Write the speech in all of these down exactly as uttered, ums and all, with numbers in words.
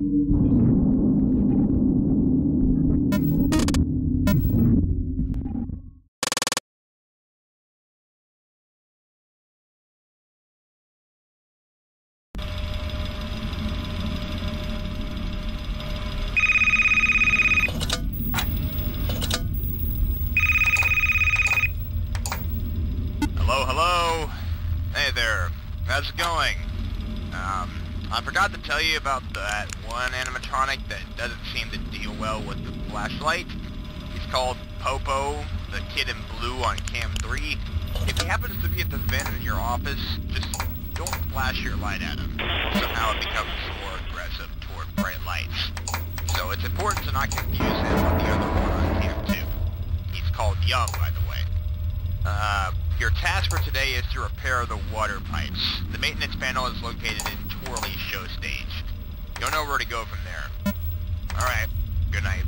Hello, hello. Hey there. How's it going? Um, I forgot to tell you about that one animatronic that doesn't seem to deal well with the flashlight. He's called Popo, the kid in blue on cam three. If he happens to be at the vent in your office, just don't flash your light at him. Somehow it becomes more aggressive toward bright lights. So it's important to not confuse him with the other one on cam two. He's called Young, by the way. Uh, your task for today is to repair the water pipes. The maintenance panel is located in Twirly's show stage. You'll know where to go from there. Alright, good night.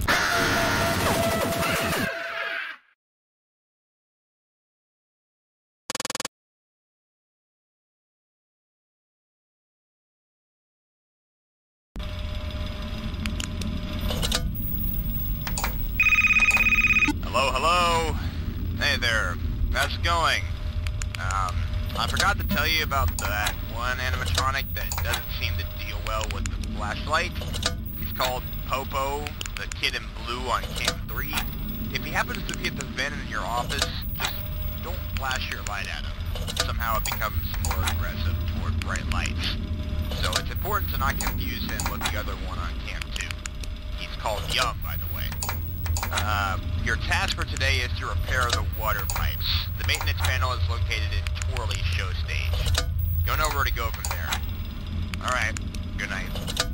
Hello, hello. Hey there. How's it going? Um, I forgot to tell you about that one animatronic that doesn't seem to deal well with the flashlight. He's called Popo, the kid in blue on cam three. If he happens to be at the vent in your office, just don't flash your light at him. Somehow it becomes more aggressive toward bright lights. So it's important to not confuse him with the other one on cam two. He's called Young, by the way. Uh, your task for today is to repair the water pipes. The maintenance panel is located in Twirly's show stage. You'll know where to go from there. Alright, good night.